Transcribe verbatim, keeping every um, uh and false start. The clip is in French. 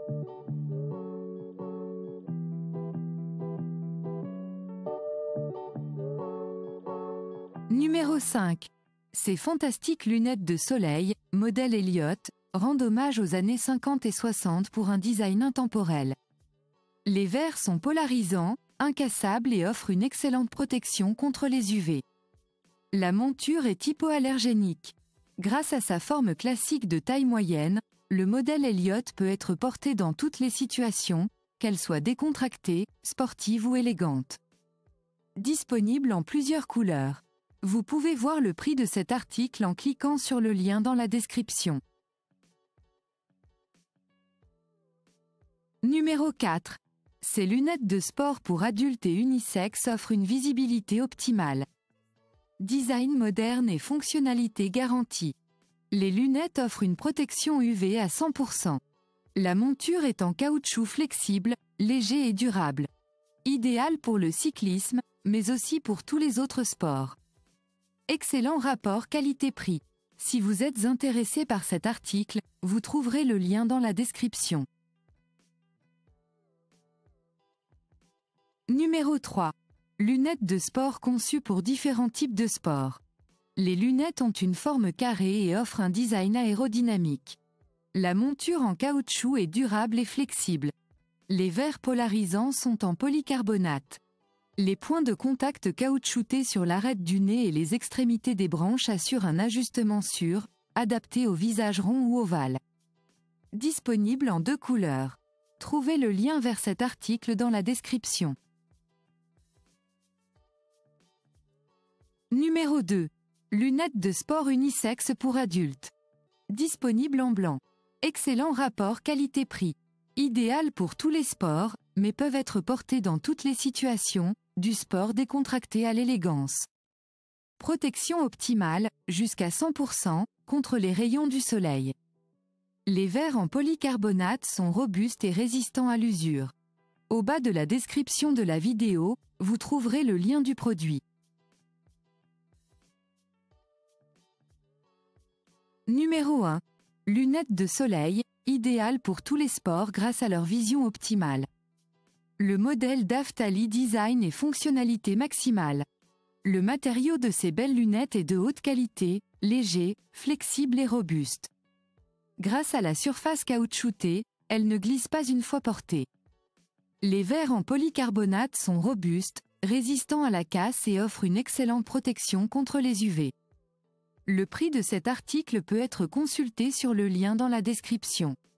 Numéro cinq. Ces fantastiques lunettes de soleil, modèle Elliott, rendent hommage aux années cinquante et soixante pour un design intemporel. Les verres sont polarisants, incassables et offrent une excellente protection contre les U V. La monture est hypoallergénique. Grâce à sa forme classique de taille moyenne, le modèle Elliott peut être porté dans toutes les situations, qu'elles soient décontractées, sportives ou élégantes. Disponible en plusieurs couleurs. Vous pouvez voir le prix de cet article en cliquant sur le lien dans la description. Numéro quatre. Ces lunettes de sport pour adultes et unisex offrent une visibilité optimale. Design moderne et fonctionnalité garantie. Les lunettes offrent une protection U V à cent pour cent. La monture est en caoutchouc flexible, léger et durable. Idéal pour le cyclisme, mais aussi pour tous les autres sports. Excellent rapport qualité-prix. Si vous êtes intéressé par cet article, vous trouverez le lien dans la description. Numéro trois. Lunettes de sport conçues pour différents types de sports. Les lunettes ont une forme carrée et offrent un design aérodynamique. La monture en caoutchouc est durable et flexible. Les verres polarisants sont en polycarbonate. Les points de contact caoutchoutés sur l'arête du nez et les extrémités des branches assurent un ajustement sûr, adapté au visage rond ou ovale. Disponible en deux couleurs. Trouvez le lien vers cet article dans la description. Numéro deux. Lunettes de sport unisex pour adultes. Disponible en blanc. Excellent rapport qualité-prix. Idéal pour tous les sports, mais peuvent être portés dans toutes les situations, du sport décontracté à l'élégance. Protection optimale, jusqu'à cent pour cent, contre les rayons du soleil. Les verres en polycarbonate sont robustes et résistants à l'usure. Au bas de la description de la vidéo, vous trouverez le lien du produit. Numéro un. Lunettes de soleil, idéales pour tous les sports grâce à leur vision optimale. Le modèle d'Aftali design et fonctionnalité maximale. Le matériau de ces belles lunettes est de haute qualité, léger, flexible et robuste. Grâce à la surface caoutchoutée, elles ne glissent pas une fois portées. Les verres en polycarbonate sont robustes, résistants à la casse et offrent une excellente protection contre les U V. Le prix de cet article peut être consulté sur le lien dans la description.